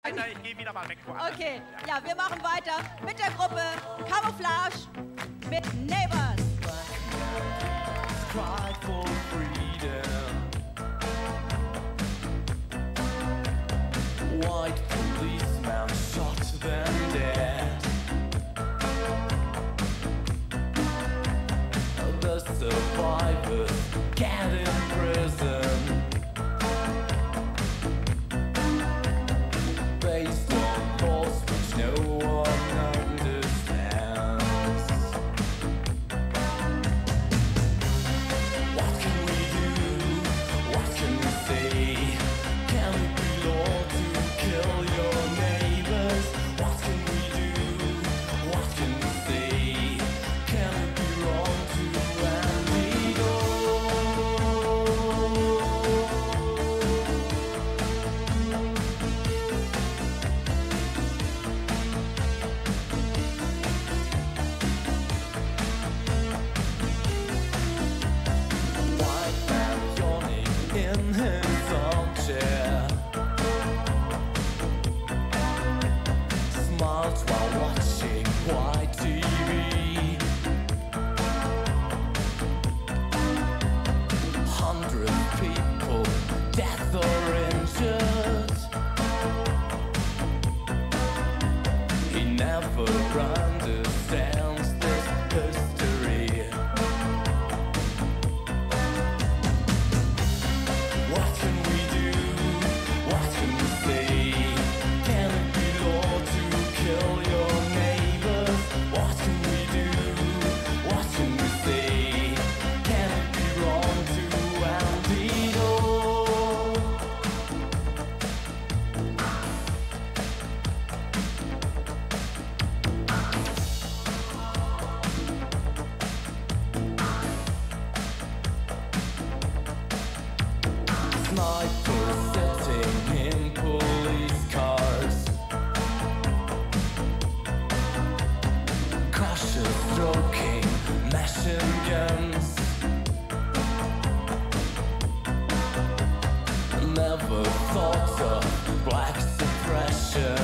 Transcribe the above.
Ich gehe wieder mal weg. Okay, ja, wir machen weiter mit der Gruppe Camouflage mit Neighbors. Cried for freedom. White policemen shot them dead. The survivors get in prison based on laws which no one understands. What can we do? What can we say? Can it be law to kill your neighbors? What can we do? What can we say? Can it be wrong to end it all? White man yawning in his armchair, smiles while watching white TV. 100 people, death or injured. He never understands this history. What can we do? What can we say? Can it be law to kill your neighbors? What can we do? What can we say? Can it be wrong to end it all? Snipers sitting in police cars, cautious stroking machine guns. Never thought of black suppression.